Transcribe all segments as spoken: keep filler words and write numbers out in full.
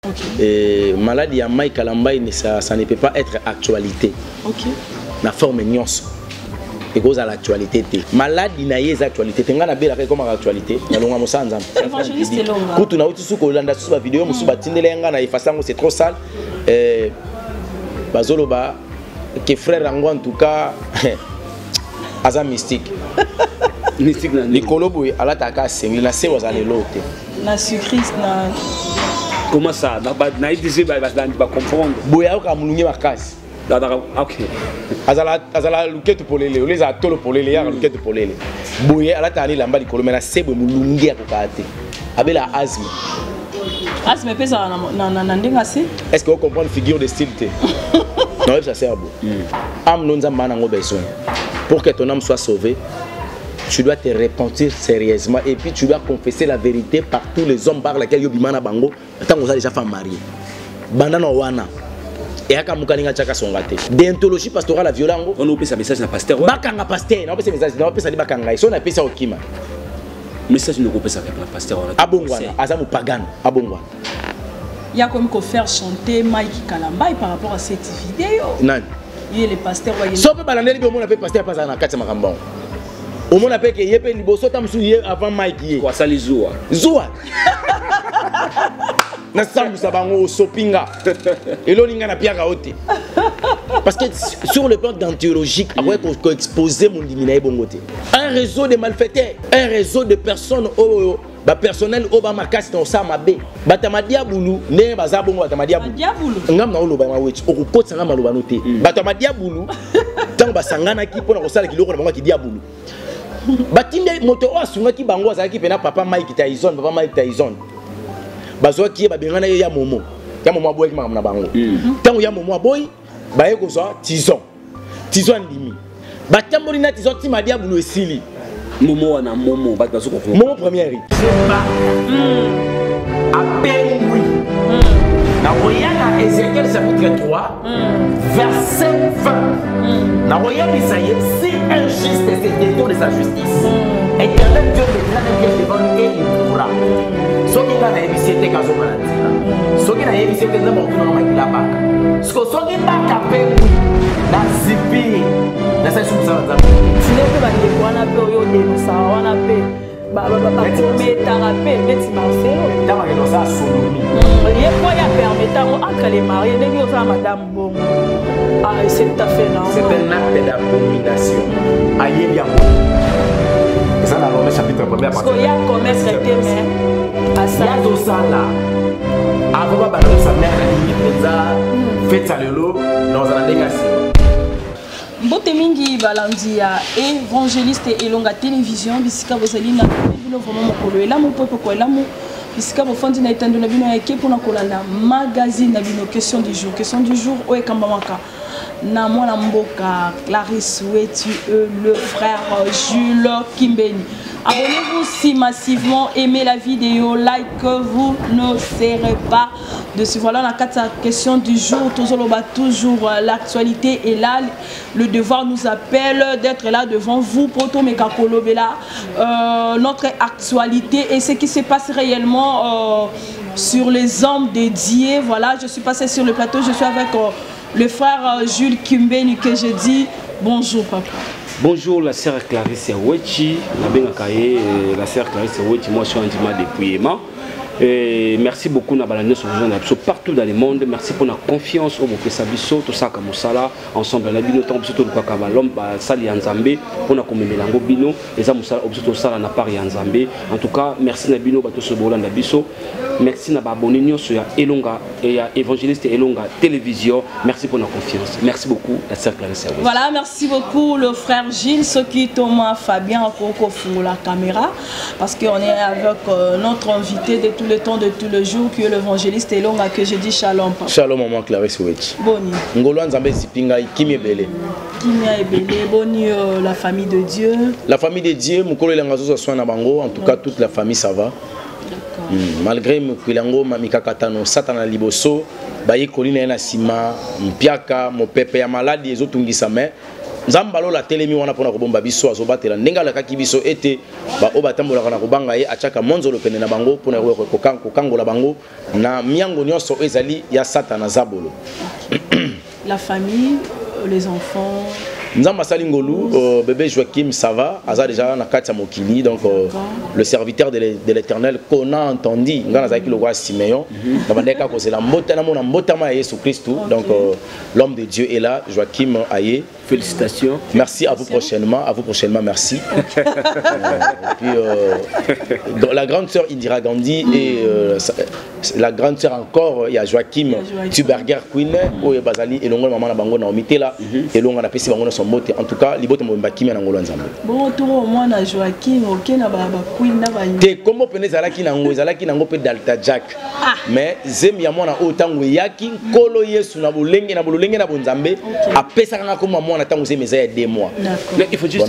Okay. Et maladie à Mike Kalambaï, ça, ça ne peut pas être actualité. Okay. La forme nyos. Et cause à l'actualité. Maladie n'a pas d'actualité. Tu as une comme actualité. Évangéliste Elonga. Quand tu as vu sur la vidéo, c'est trop sale. Bazoloba, que frère Rango en tout cas, Aza mystique. Mystique na Nicolo Boy, ala taka sengli na se wazale lote. Na surprise na. Comment ça? Na ba na idée ba ba ba comprendre. Boya ka mulungi makasi. Da da OK. Azala azala luketu polele, les a tolo polele ya luketu polele. Boya ala tani lamba Nicolo mais na se bo mulungi akokate. Abela asthme. Asthme pesa na na na ndenga si. Est-ce que vous comprenez figure de style té? Non, ça sert beau. Am non za mana ngo besoin. Pour que ton âme soit sauvée. Tu dois te repentir sérieusement et puis tu dois confesser la vérité par tous les hommes par lesquels Yobimana Bango, tant que vous avez déjà fait marier. Bandana Wana. Et à Kamukaninga Chaka Songate. Déontologie pastorale violente. On a appelé ça message na pasteur. Bakanga pasteur, on a appelé ça message, on a appelé ça Bakanga. Ils sont appelés ça Okima. Message ne appelé ça na pasteur. Abongwana, Azamu Pagan, Abongwana. Il y a comme qu'on faire chanter Mike Kalambaï par rapport à cette vidéo. Non. Il est le pasteur. Sauf que Balandeli, on a appelé pasteur pas na Katsa Makambon. Au moins, on a dit que Yépe Liboso tam souillé avant Mike. Quoi ça les Zoua? Zoua. Na sambu sabango sopinga. Et l'oninga na piaga ote. Parce que sur le plan d'antiologique, après qu'on exposer mon diminae bongote. Un réseau de malfaiteurs, un réseau de personnes au personnel au bamakasi dans sa mabe. Batamadia boulou, ne bazabongo batamadia boulou. Ngam na oloba ma wechi, okukotsa ngam aloba note. Batamadia boulou. Tant basangana ki pona ko sala kiloko na bango ki dia boulou. Batinde moto o asunga ki bango azaki pena papa Mike Tyson, papa Mike Tyson. Bazwa ki ba bengana ya momo. Ya momo boy ki na bango. Tango ya momo boy, ba yeko so Tyson. Tyson limi. Batamboli na Tyson ti madia bulu esili. Momo wana momo ba bazo ko. Momo première. Appelle oui. Na Royana Ézéchiel chapitre trois, verset vingt. Na Royana Isaïe, si injuste est ce détour de sa justice, éternel Dieu mettra les pieds devant lui et il pourra. Ce qui a évité kazo maladie, ce qui a évité de n'importe quoi il a pas. Ce que ce qui n'a qu'à faire la zipi, la seule chose ça va. Tu n'es pas de quoi on a peur yo de ça, on a peur. Ba ba ba mais tarapé, mais tu Marcelo. Dans ma ça sodomie. Il y a quoi ya permettant entre les mariés de dire ça madame bon. Ah c'est tout à fait normal. C'est un acte d'abomination. Aïe bien. Ça dans le chapitre premier. Parce qu'il y a commerce traité mais à ça tout ça là. Avant ba sa mère la fait ça le lot dans un négation. Mbote mingi balandi ya évangéliste Elonga télévision bisika bozali na bino vraiment mokolo elamu popo ko elamu bisika bofondi na etando na bino ya equipe na kolanda magazine na bino question du jour question du jour o ekambamaka na mwana mboka Clarisse Wetu le frère Jules Kimbeni. Abonnez-vous si massivement, aimez la vidéo, like, vous ne serez pas dessus. Voilà la question du jour, toujours l'actualité est là. Le devoir nous appelle d'être là devant vous, Poto Mekakolobela, euh, notre actualité et ce qui se passe réellement euh, sur les hommes dédiés. Voilà, je suis passée sur le plateau, je suis avec euh, le frère euh, Jules Kimbeni que je dis bonjour papa. Bonjour la sœur Clarisse Wechi, la sœur Clarisse Wechi, moi je suis en Dima depuis Emma. Et merci beaucoup Nabalane sur partout dans le monde. Merci pour la confiance au Boké Sabiso, tout ça comme ça ensemble. La bino tant surtout le Kabalom, Sali Anzambe, pour la commune Melango Bino, et ça Moussa obsito ça n'a pas Anzambe. En tout cas, merci Nabino Bato Sobola Nabiso. Merci Nababonino sur Elonga et évangéliste Elonga télévision. Merci pour la confiance. Merci beaucoup la sœur Clarisse. Voilà, merci beaucoup le frère Gilles, ce qui Thomas Fabien Koko pour la caméra, parce qu'on est avec euh, notre invité de tout le temps, de tous les jours, qui est l'évangéliste Elonga, que je dis shalom. Papa. Shalom maman Clarisse Wechi. Boni. Ngolo Nzambe Sipinga Kimi Ebele. Kimi Ebele, Boni euh, la famille de Dieu. La famille de Dieu, Mukolo Langazo Soana Bango, en tout cas toute la famille ça va. Mm, malgré Mukilango, Mamika Katano, Satana Liboso, Baye Kolina na Sima, Mpiaka, mon pépé ya malade, les autres Tungisame, nzambalo la telemi wana pona ko bomba biso azobatela ndenga la kaki biso ete ba obatambola kana ko banga ye achaka monzolo pene na bango pona ko kanko kango la bango na miango nyonso ezali ya satana zabolo. La famille, les enfants. Nzamba Salingolu, euh, bébé Joachim, ça va. Aza déjà na Katia Mokili, donc euh, le serviteur de l'Éternel qu'on a entendu. Ngana zaki le roi Siméon. Nabandeka ko c'est la mbota na mona mbota ma Yesu Christ. Donc euh, l'homme de Dieu est là, Joachim Aye. Félicitations. Merci à vous prochainement, à vous prochainement, merci. euh, et puis euh, la grande sœur Indira Gandhi mm. et euh, la grande sœur encore, il y a Joachim Tuberger Queen, où il y a Bazali et l'ongle maman na bango na omité là et l'ongle na pesi bango na son bote. En tout cas, libote mo mbaki na ngolo nzambe. Bon tour au moins na Joachim, OK na ba Queen na ba. Te comment pene zalaki na ngo zalaki na ngo pe Dalta Jack. Mais zemi ya mwana o tango yaki kolo Yesu na bolenge na bolenge na bonzambe apesa kanga comme moi. On attend mes deux mois. Il faut juste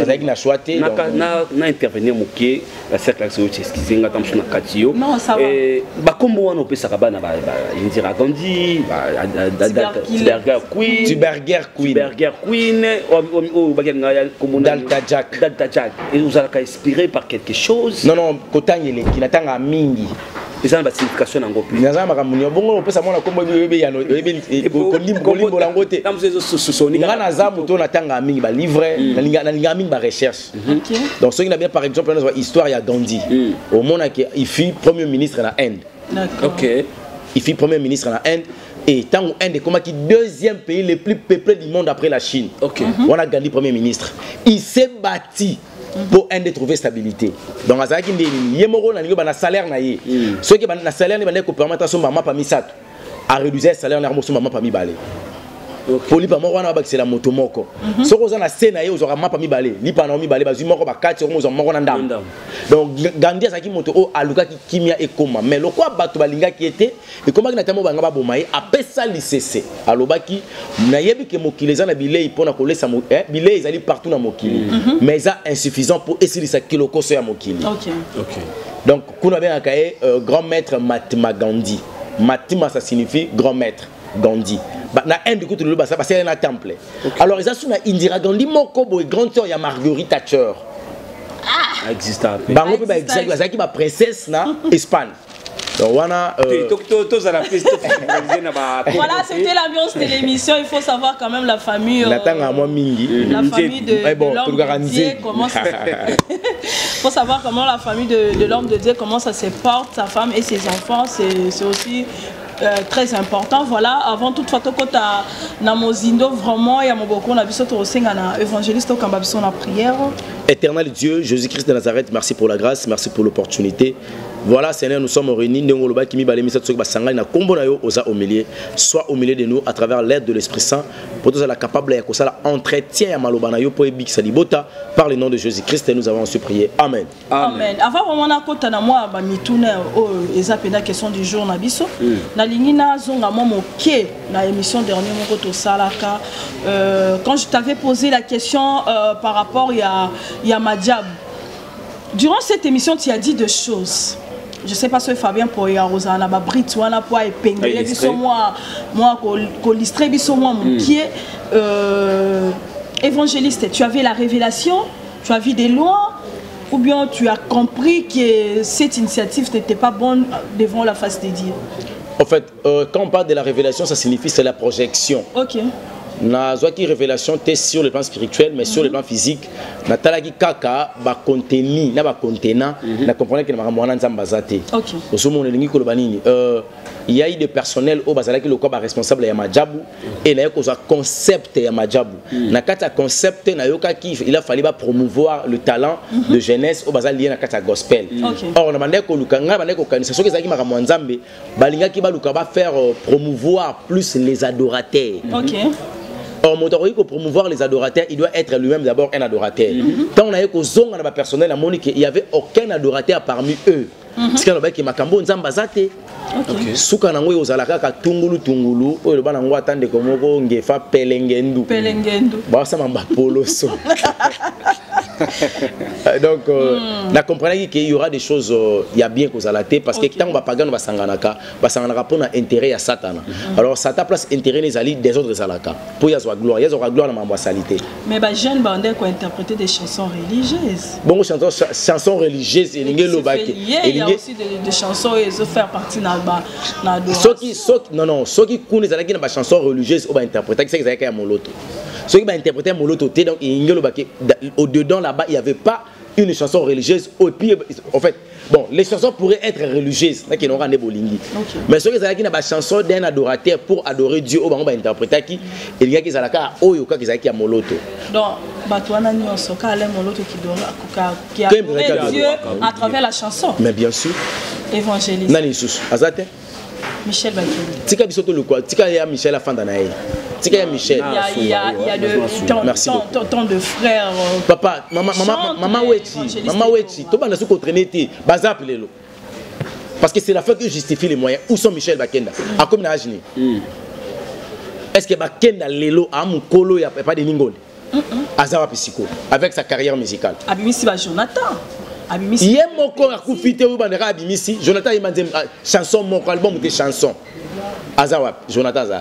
intervenir moké la cercle excusez nga tamsho na katio. Non ça va. Et ba kombo wana opesa kabana ba Indira Gandhi, Tuberger Queen, Tuberger Queen, Tuberger Queen, o ba nga ya kombo Dalta Jack, Dalta Jack. Et vous allez inspiré par quelque chose. Non non, kotangele qui natanga mingi. Les gens signification en groupe. Les gens makamuni bongo opesa mona kombo bebe ya no bebe kolimbo kolimbo langote. Ngana za muto natanga mingi ba livre na linga na linga mingi ba recherche. Donc ceux qui n'a bien par exemple dans histoire ya Gandhi. Au monde il fut premier ministre en Inde. D'accord. OK. Il fut premier ministre en Inde. Et tant Inde est comme qui deuxième pays le plus peuplé du monde après la Chine. OK. On a Gandhi premier ministre. Il s'est bâti pour Inde trouver stabilité. Donc azaki ndeni yemoko na ningo ba na salaire na ye. Ceux qui ba na salaire ni ba ne ko permettre son maman pa mi sato. A réduire salaire na son maman pa mi balé. Pour lui pas moi wana ba c'est la moto moko. Ce qu'on a na scène na ye ozora maman pa mi balé. Li pa na mi balé ba zu moko ba kati on ozora moko na ndam. Donc Gandhi azaki moto o aluka ki kimia e koma mais le quoi bato balinga qui était et comment na tamo banga ba bomaye apesa licese. Alobaki na yebi ke mokili za na bilei pona ko lesa mo eh bilei ezali partout na mokili. Mais ça insuffisant pour essayer sa kiloko so ya mokili. OK. OK. Donc kuna bien akaye euh, grand maître Mahatma Gandhi. Mahatma ça signifie grand maître Gandhi. Ba na Inde ko tulu ba ça parce na temple. Alors ils a suna Indira Gandhi moko boy grande sœur ya Marguerite Thatcher. Ah, existe un peu. Bango pe ba existe ça qui ba princesse na Espagne. Donc voilà euh... Voilà, c'était l'ambiance de l'émission. Il faut savoir quand même la famille. Euh, la famille de, eh bon, de l'homme de Dieu. Comment ça... Il faut savoir comment la famille de, de l'homme de Dieu, comment ça se porte, sa femme et ses enfants. C'est aussi euh, très important. Voilà, avant toute fois, quand tu as Mozindo, vraiment, il y a beaucoup de évangéliste au Kambabiso en prière. Éternel Dieu, Jésus-Christ de Nazareth, merci pour la grâce, merci pour l'opportunité. Voilà, Seigneur, nous sommes réunis. Soit au milieu de nous à travers l'aide de l'Esprit Saint pour tous la capable de entretien par le nom de Jésus-Christ et nous avons su prier. Amen. Amen. Avant vraiment na kota na moi ba mituna o ezape na question du jour na biso na lingina zonga mo moké na émission dernier mon koto salaka quand je t'avais posé la question euh, par rapport ya ya Madiab. Durant cette émission tu as dit deux choses. Je sais pas si Fabien pour y Rosana ba Brit wana pour épingler biso moi moi ko listre biso moi mon pied euh évangéliste, tu avais la révélation, tu as vu des lois ou bien tu as compris que cette initiative n'était pas bonne devant la face de Dieu? En fait, euh, quand on parle de la révélation, ça signifie c'est la projection. Ok. Na zoaki révélation t'es sur le plan spirituel mais mm -hmm. sur le plan physique na talaki kaka ba contenu na ba contenant mm -hmm. na comprendre que na mwana nzamba zate OK osomo ne lingi ko banini euh il y a eu des personnels au bazalaki le quoi ba responsable ya Madjabu et na yoko za concept ya Madjabu na kata concept na yoka ki il a fallu ba promouvoir le talent mm -hmm. de jeunesse au bazali lié na kata gospel or na mandeko lukanga bandeko kanisa soki zaki maka mwanzambe balingaki ba luka ba faire euh, promouvoir plus les adorateurs. OK. Or, il faut promouvoir les adorateurs, il doit être lui-même d'abord un adorateur. Mm-hmm. Tant on a eu qu'aux ongles dans personnel, il n'y avait aucun adorateur parmi eux. Parce qu'il y a qui makambo nzamba zate. Suka nango yozalaka ka tungulu tungulu, oyo bana ngo atande komoko ngefa pelengendu. Pelengendu. Ba sama mbapolo so. Donc, euh, mm. la comprenez qu'il y aura des choses, euh, il y a bien qu'aux alatés, parce okay. que tant qu'on va pas gagner, on va s'enganaka, va s'enganaka pour intérêt à Satan. Mm. Alors, Satan place intérêt les alliés des autres alaka. Pour y avoir gloire, y avoir gloire dans ma salité. Mais les jeunes bandits qui ont interprété des chansons religieuses. Bon, chansons, chansons religieuses, il y a aussi des, des chansons et ils faire partie de la non, non, ceux qui connaissent les chansons religieuses, on va interpréter, c'est que c'est moloto. Ceux qui vont interpréter moloto, donc au-dedans là-bas, il n'y avait pas une chanson religieuse. En fait, bon, les chansons pourraient être religieuses, mais qui n'ont pas de bolingi. Mais ceux qui ont une chanson d'un adorateur pour adorer Dieu, on va interpréter qui il y a qui ont oyoka qui ont moloto. Donc, Batouana Nyonso, qui a moloto qui adorait Dieu à travers la chanson. Mais bien sûr. Évangéliste. Nani Sousse, Azate. Michel Bakeli. Tika bisoto le quoi? Tika ya Michel la fin d'année. Tika ya Michel. Il y a, il y a de tant, tant de frères. Papa, maman, maman, maman Wechi, maman Wechi. Tout le monde a su qu'entraîner ti. Bazap lelo. Parce que c'est la fin qui justifie les moyens. Où sont Michel Bakenda? À comme na Ajni. Est-ce que Bakenda lelo a mon colo y a pas de ningoli? Azawa Pisiko avec sa carrière musicale. Abimisi ba Jonathan. Il y a mon corps à couper ou bandera Abimisi. Jonathan il m'a dit chanson mon album de chansons. Azawap, Jonathan Azar.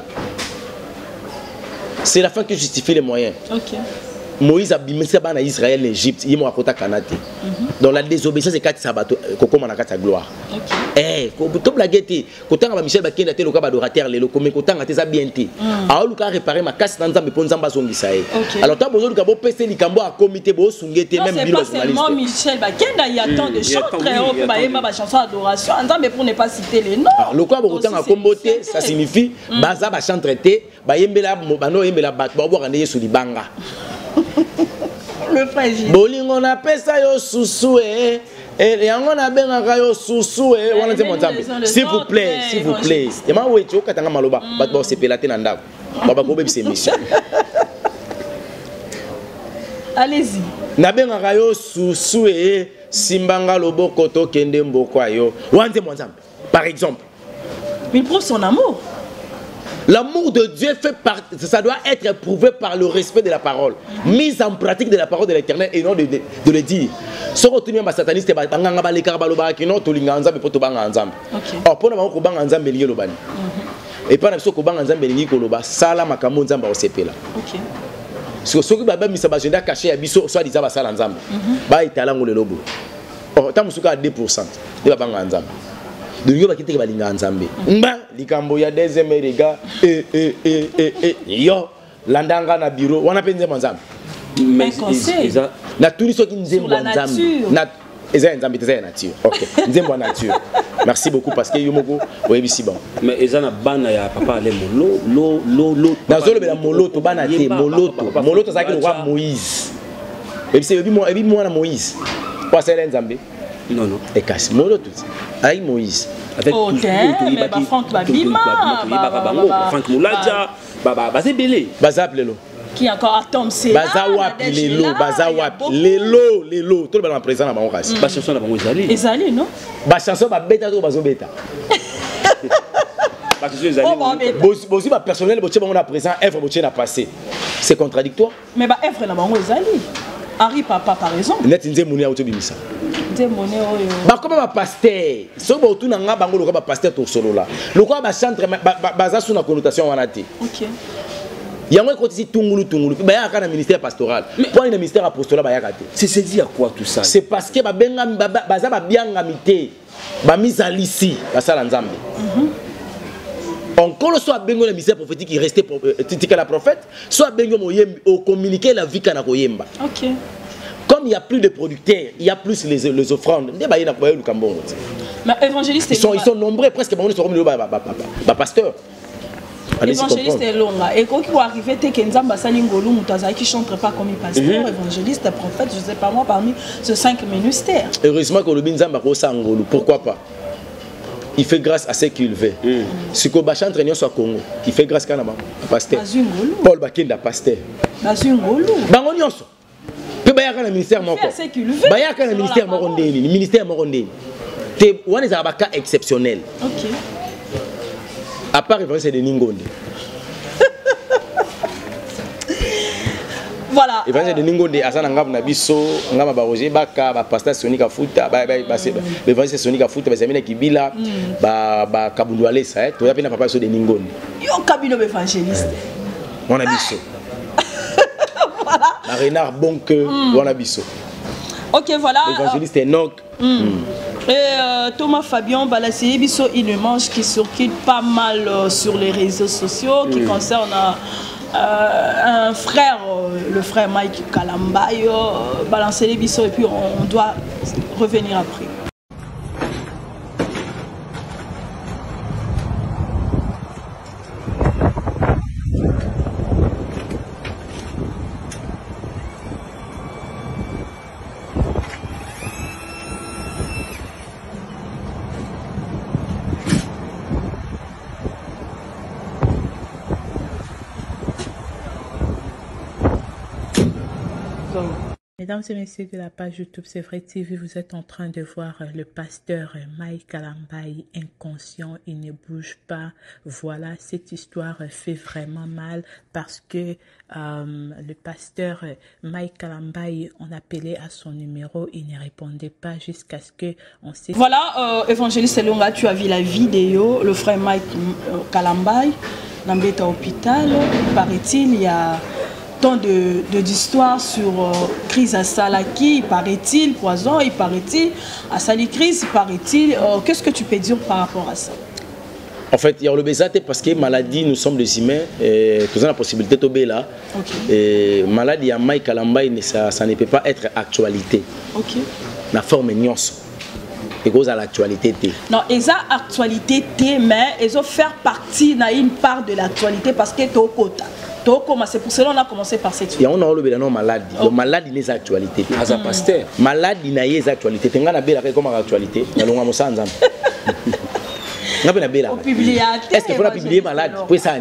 C'est la fin qui justifie les moyens. Ok. Moïse a bimisi en Israël, l'Égypte, il m'a raconté Kanate. Donc la désobéissance c'est quatre sabato, Koko Manakata gloire. Eh, quand la guette, quand on a Michel Bakenda te loka badorateur le comme quand on a tes habienté. Alors Luka réparer ma casse dans me pon zamba son gisae. Alors toi besoin de gabo pester likambo à comité bo sungete même bilo journaliste. C'est pas seulement Michel Bakenda, il y a tant de chants très hauts pour baïma ba chanson adoration, mais pour ne pas citer les noms. Alors le quoi autant à comboté, ça signifie baza ba chant traité, ba yembela bano yembela bat ba bo randé sur libanga. Le frère bolingo na pesa yo susu eh et yango na benga yo susu eh wana te monzambe s'il vous plaît s'il vous plaît et ma wechi okatanga maloba bat ba sepela te na ndako baba ko bebisa émission allez-y na benga yo susu eh simbanga loboko to kende mboko ayo wana te monzambe par exemple il prouve son amour. L'amour de Dieu fait part, ça doit être éprouvé par le respect de la parole, mise en pratique de la parole de l'Éternel et non de, de, de le dire. Ce que tu as sataniste, tu as dit que non, tu as dit que tu as dit. Or, pour nous, tu as dit que tu as dit. Et pour nous, tu as dit que tu as dit que tu as dit. Sala makamu nzamba osepela. Ok. Parce que ceux qui ont mis sa agenda caché à biso soit disant basala nzamba. Ba itala ngole lobo. Or, tant musuka à deux pour cent. Il va banga nzamba. De lui, il va balinga nzambe. Mba, likambo ya deuxième rega et et et et et yo landanga na bureau, on appelle nzambe. Mais conseil. Na tous ceux qui nzembo nzambe. Na eza nzambe eza nature. OK. Nzembo nature. Merci beaucoup parce que yo moko oyebi si bon. Mais eza na bana ya papa ale molo lo lo lo. Na zolo be la moloto bana te moloto. Moloto ça qui le roi Moïse. Et puis ebi moi ebi moi na Moïse. Quoi c'est nzambe? Non, non. Et casse moloto. Avec Moïse. Avec oh, tout mais bah Franck Babima, Franck Moulaja, bah bah c'est belé. Bazap lelo. Qui encore à Tom c'est. Bazawap lelo, bazawap lelo, lelo. Tout le monde présent dans mon race. Bah chanson là, moi Ezali. Ezali non? Bah chanson bah bêta tout bazo bêta. Bah chanson Ezali. Bosi bah personnel, bosi bah on a présent, F bosi n'a passé. C'est contradictoire. Mais bah F là bah on Ezali. Harry papa par exemple. Net nze moni auto bimisa. Bah comme un pasteur, ce que tu n'as pas bango le quoi pasteur tout solo là. Le quoi bah centre basé sur la connotation wanati. OK. Il y a un côté ici tungulu tungulu. Bah il y a un ministère pastoral. Pour un ministère apostolat bah il y a raté. C'est c'est dit à quoi tout ça? C'est parce que bah benga bah ça bah bien ngamité. Bah mise à l'ici, bah ça l'ensemble. Encore soit bengo le ministère prophétique qui restait pour titiquer la prophète, soit bengo moyem au communiquer la vie kana koyemba. OK. Comme il n'y a plus de producteurs, il y a plus les, les offrandes. Mais évangéliste, ils sont, ils sont nombreux, presque ils sont pasteurs. Évangéliste est long. Et quand il va arriver, qui ne chante pas comme il pasteur, évangéliste, prophète, je ne sais pas moi, parmi ces cinq ministères. Heureusement que le Binzamba Rosangolo, pourquoi pas? Il fait grâce à ce qu'il veut. Ce que Bachan Traignon soit Congo, qui fait grâce à pasteur. Paul Bakenda, pasteur. Bazungolo. Bangonioso. Bayaka na ministère moko. Bayaka na ministère moko ndeni, ministère moko ndeni. Té wana za ba cas exceptionnel. OK. À part référence de Ningonde. Voilà. Évangile de Ningonde, Asana Ngam Nabiso, Ngama Baroje, Baka, Pasteur Sonika Futa, l'évangile Sonika Futa, Zamina Kibila, Ba Kabundouale, ça, tu as bien papa sur de Ningonde. Yo, Kabilo évangéliste. On a biso. Voilà. La renard bon que on a biso. Ok, voilà. L'évangéliste Enoch. Et euh, Thomas Fabien Balassi Bisso, il ne mange qui circule pas mal euh, sur les réseaux sociaux, qui mm. concerne euh, un frère, euh, le frère Mike Kalambayo, euh, balancer les Bisso, et puis on, on doit revenir après. Mesdames et messieurs de la page YouTube C'est Vrai T V, vous êtes en train de voir le pasteur Mike Kalambayi inconscient, il ne bouge pas. Voilà, cette histoire fait vraiment mal parce que euh, le pasteur Mike Kalambayi, on appelait à son numéro, il ne répondait pas jusqu'à ce que on sait. Voilà, euh, évangéliste Elonga, tu as vu la vidéo, le frère Mike euh, Kalambayi, dans hôpital, paraît-il, il y a tant de d'histoires sur euh, crise à Salaki, il paraît-il, poison, il paraît-il, à Sali crise, il paraît-il. Euh, Qu'est-ce que tu peux dire par rapport à ça? En fait, il y a le besate parce que maladie, nous sommes des humains, et nous avons la possibilité de tomber là. Okay. Et maladie à Mike Kalambayi, ça, ça ne peut pas être actualité. Ok. La forme est nuance. Et cause à l'actualité. Non, ils ont actualité, mais ils ont faire partie d'une part de l'actualité parce que tu as quota. C'est pour cela qu'on a commencé par cette chose. Il y a un nom maladie. Le maladie n'est pas actualité. As a pasteur. Maladie n'est pas actualité. Tu as une comme actualité. Tu as une est-ce qu'il faut publier malade pour ça?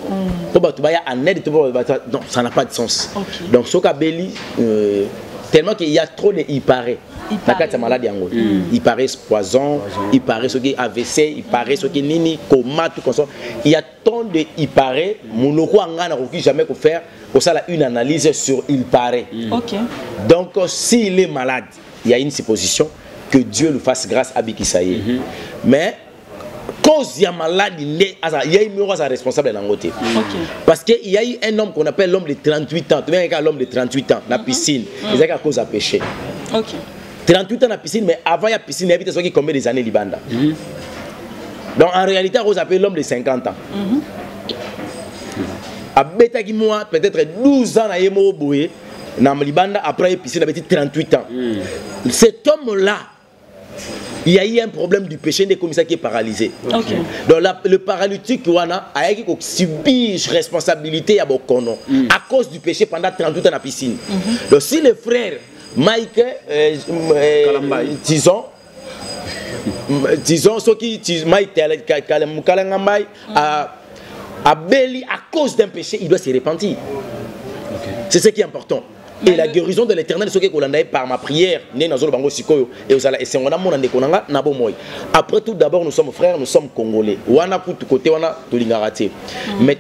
Non, ça n'a pas de sens. Donc, ce qu'il tellement qu'il y a trop de il paraît. La carte maladie en gros. Il paraît poison, il paraît ce qui est A V C, il paraît ce qui est nini, coma, tout comme ça. Il y a tant de il paraît. Mon loco en n'a jamais qu'à faire. Pour ça, une analyse sur il paraît. Ok. Donc, s'il est malade, il y a une supposition que Dieu lui fasse grâce à Bikisaye. Mais cause il y a malade, il y a une responsable dans côté. Parce qu'il y a eu un homme qu'on appelle l'homme de trente-huit ans. Tu vois, l'homme de trente-huit ans, la piscine, il y a cause à péché. Ok. trente-huit ans dans la piscine, mais avant la piscine, il y a qui combien des années Libanda. Mm-hmm. Donc en réalité, on appelle l'homme de cinquante ans. À Beta qui moi, peut-être douze ans à Yemo Boué, dans Libanda, après la piscine, il y a trente-huit ans. Mm. Cet homme-là, il y a eu un problème du péché, des commissaires qui est paralysé. Okay. Donc la, le paralytique, il a subi responsabilité à Bokono mm. à cause du péché pendant trente-huit ans dans la piscine. Mm-hmm. Donc si les frères Mike, euh, euh, disons, disons, ce qui Mike Kalambayi a a béli à cause d'un péché, il doit se repentir. Okay. C'est ce qui est important. Et la guérison de l'éternel, ce qui est par ma prière, après tout, d'abord, nous sommes frères, nous sommes congolais. Mais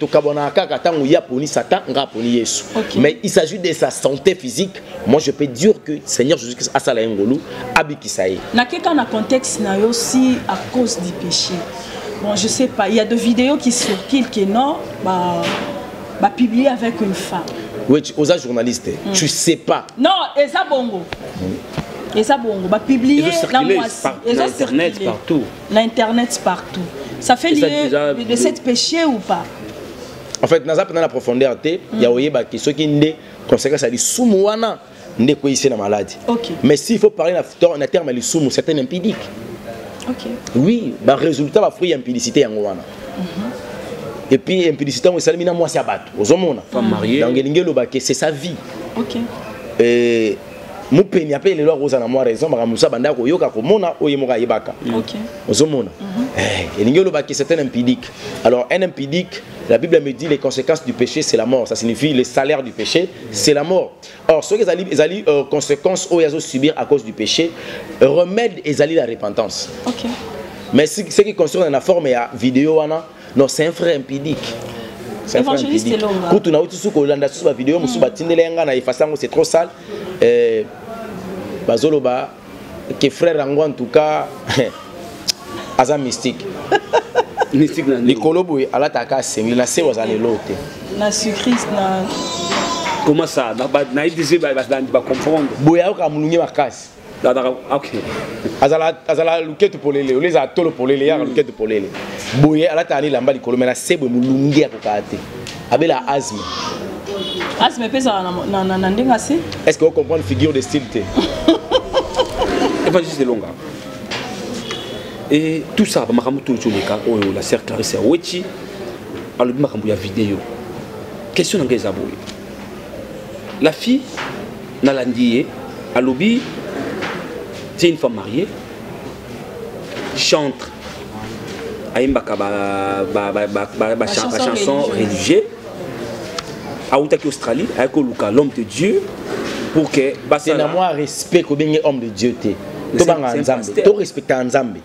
Mais il s'agit de sa santé physique. Moi, je peux dire que Seigneur Jésus-Christ a salé ngolu, abikisaye. Dans quel contexte, aussi à cause du péché. Bon, je sais pas. Il y a des vidéos qui circulent qui non, bah, bah publiées avec une femme. Oui, tu es journaliste, mm. tu sais pas. Non, et ça bongo. Et ça bongo, bah publier l'internet partout. L'internet partout. Ça fait lieu de, de cette péché ou pas? En fait, dans la profondeur, il y a des ceux qui ont des conséquences à l'issoumoana, ne connaissent la maladie. Mais s'il faut parler en termes de l'issoumo, c'est un impidique. Okay. Oui, le résultat va fruit impudicité en Rwanda. Et puis impudicité, on s'allume moi c'est abattu. Aux hommes, femme mariée. Donc il c'est sa vie. Ok. Et mon père appelle les lois Rosa na moi raison, mais Moussa banda ko yoka ko mona oyemoka yebaka. Ok. Aux hommes. Eh, il y c'est un impudique. Alors un impudique, la Bible me dit les conséquences du péché c'est la mort. Ça signifie le salaire du péché c'est la mort. Or ceux qui ont euh, conséquences où ils ont subir à cause du péché, remède ils ont la repentance. Ok. Mais ce qui concerne la forme et la vidéo, non, c'est un frère impudique. Évangéliste Elonga. Quand on a aussi sous Kolanda sous la vidéo, sous la tindelenga na ifasango c'est trop sale. Euh, Bazoloba que frère Rango en tout cas aza mystique. Mystique na Nicolo boy ala taka sengli na se wazane lote. Na Christ na. Comment ça? Na ba na idée ba ba comprendre. Boya ka mulungi makasi. OK. Azala azala luketu polele, les a tolo polele ya luketu polele. Boya ala tani lamba likolo mena sebo mulungi ya kokate. Abela asthme. Asthme pesa na na na ndenga si. Est-ce que vous comprenez figure de style té? Évangéliste Elonga. Et tout ça, la sœur Clarisse Wechi, a le la vidéo. Question dans la fille, Nalandié, à l'obi, c'est une femme mariée, chante, a une chanson religieuse, à Australie, avec l'homme de Dieu, pour que. C'est un moi respect que bien homme de Dieu té. Tu vas en Zambie, tu respectes en Zambie.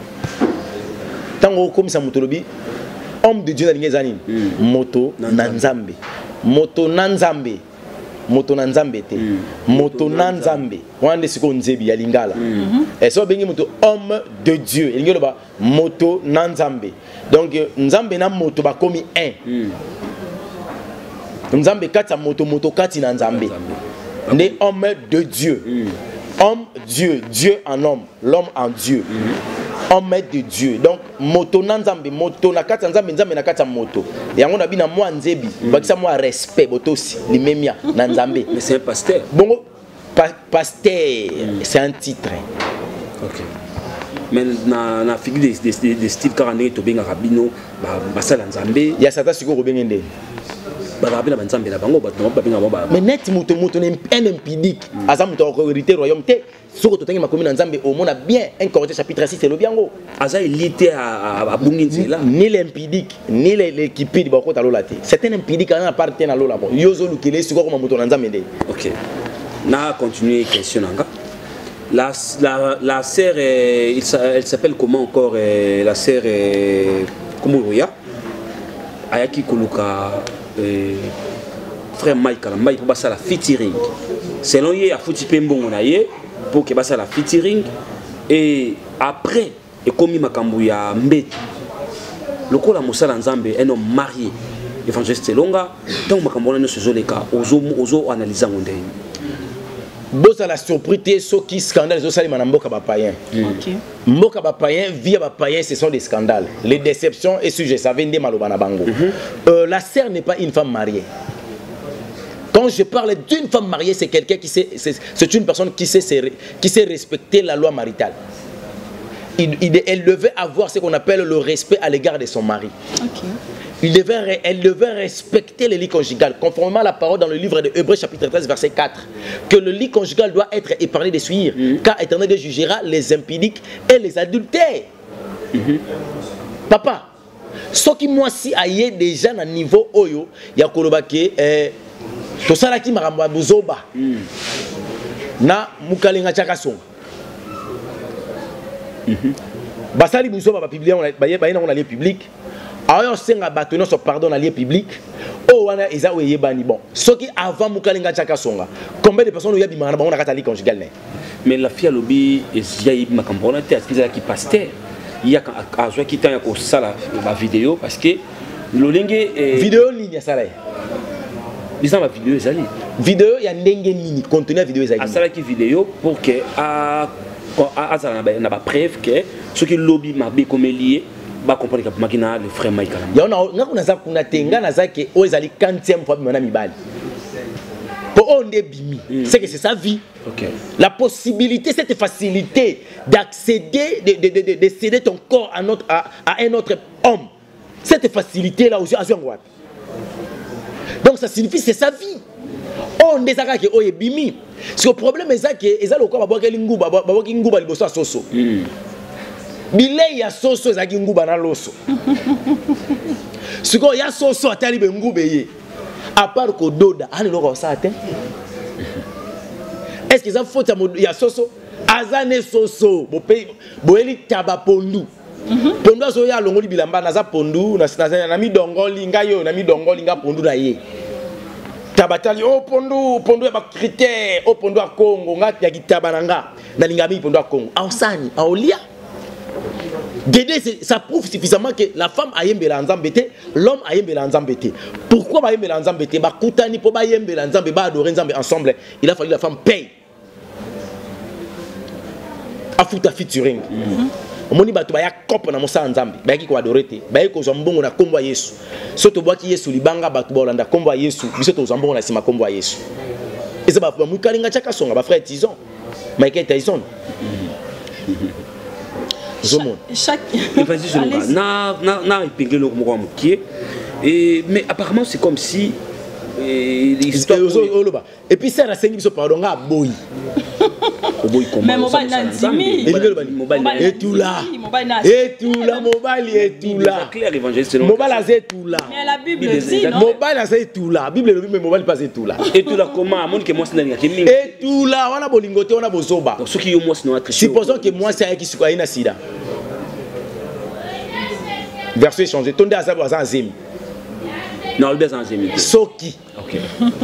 Tant comme ça motolobi, homme de Dieu na lingezani, moto nanzambe, moto nanzambe, moto nanzambe té, moto nanzambe. Wande siko nzebi ya lingala. Et so bengi moto homme de Dieu, lingelo ba moto nanzambe. Donc nzambe na moto ba komi un. Nzambe kati moto moto kati na nzambe. Né homme de Dieu. Homme, Dieu, Dieu en homme, l'homme en Dieu. Homme de Dieu. Donc, moto nanzambe, moto nakata nzambe nzambe nakata moto. Et on a bien moi nzebi, bakisa moi respect, botosi, limemia nanzambe. Mais c'est un pasteur. Bon, pa pasteur, c'est un titre. OK. Mais na na figure de de de style quarante to benga rabino, ba basala nzambe. Ya sata siko robengende. Mais net moto moto un impidique. Asa moto autorité royaume té. Soko to tengi makomi na nzambe au monde bien un Corinthiens chapitre six c'est le biango. Asa ilité à à bungi là. Ni l'impidique ni l'équipe de bako talo laté. C'est un impidique qui appartient à l'ola. Yozo lukele soko comme moto na nzambe ndé. OK. Na continuer question nanga. La la la sœur elle s'appelle comment encore la sœur Kumuruya. Ayaki Koluka Euh, frère Mike Mike pour passer la featuring selon lui a foutu pembongo na ye pour que passer la featuring et après et comme makambo ya mbeti lokola musala nzambe un homme marié Évangéliste Elonga donc makambo na ce zoleka ozo ozo analyser ngondé boza la surprise ceux qui scandale zo sali manamboka ba païen. OK. Mboka ba païen via ba païen ce sont des scandales, les déceptions et sujets ça vient de malobana bango. Euh, la sœur n'est pas une femme mariée. Quand je parle d'une femme mariée, c'est quelqu'un qui sait c'est une personne qui sait qui sait respecter la loi maritale. Il, il, elle devait avoir ce qu'on appelle le respect à l'égard de son mari. OK. Il devait, elle devait respecter le lit conjugal, conformément à la parole dans le livre de Hébreux chapitre treize verset quatre, que le lit conjugal doit être épargné des souillures, mm-hmm. car Éternel Dieu jugera les impudiques et les adultères. Mm-hmm. Papa, ce qui moi si aïe déjà à niveau oyo, ya kolobake to sala ki makambo buzoba. Na mukalenga chakason. Mhm. Basali buzoba ba publier on ba ba na lieu public. Alors senga batono so pardon na lieu public. Oh wana eza oyé bani bon. Soki avant mukalenga chakasonga. Combien de personnes oya bimana ba on a katali conjugal né. Mais la fille lobi eziayi makambo na te askiza ki pasteur. Il y a azwa ki tanya ko sala ba vidéo parce que lolenge vidéo ligne sala. Ils ont la vidéo ezali. Vidéo ya ndenge nini contenu la vidéo ezali. Asala ki vidéo pour que a a na ba preuve que ce qui lobby mabe comme lié ba comprendre que makina le frère Mike Kalamba. Ya on a kuna za kuna tenga na za ke o ezali quinzième fois bimana mibali. Pour on est bimi, c'est que c'est sa vie. Okay. La possibilité, cette facilité d'accéder, de, de, de, de céder ton corps à, notre, à, à un autre homme, cette facilité-là aussi, à droite. Donc ça signifie que c'est sa vie. On est à que bimi. Ce problème est que les gens ont dit que nguba, babo ki nguba liboso soso. Bilei ya soso ezaki nguba na loso. Ce qu'on ya soso atali be ngube ye. À part que Doda, allez le ça atteint. Est-ce qu'ils ont faute à Soso? Azane Soso, Boeli Tabapondu. Pondu azoya longoli bilamba naza pondu na mi dongoli ngayo na mi dongoli nga pondu na ye. Tabatali oh pondu pondu ba critère oh pondu a Congo nga ya kitabananga na lingami pondu a Congo. Aosani aolia. Dédé, ça prouve suffisamment que la femme a yembe la nzambete, l'homme a yembe la nzambete. Pourquoi ba yembe la nzambete? Ba kutani po ba yembe la nzambe ba adorer nzambe ensemble. Il a fallu que la femme paye. Afuta featuring. Omoni bato ba ya kopo na mosa nzambe. Ba yaki ko adorer te. Ba yaki ko zambongo na kombo ya Yesu. Soto boaki Yesu libanga bato ba olanda kombo ya Yesu. Biso to zambongo na sima kombo ya Yesu. Eza ba ba mukalinga chaka songa ba frère Tison. Michael Tyson. Chaque. Na na na épinglé le mot et mais apparemment c'est comme si l'histoire et puis ça la scène qui se pardon à boy. Mais mobile n'antimi. Et tout là. Et tout là mobile et tout là. Mobile c'est tout là. Mais la Bible dit non. Mobile c'est tout là. Bible mais mobile pas c'est tout là. Et tout là comment mon que moi c'est n'importe et tout là on a bolingoté on a bozoba. Donc ce qui est moi c'est notre. Supposons que moi c'est qui soit ina sida. Verset changé. Tonde à ça pour ça zemi. Non, le besoin zemi. Soki. OK.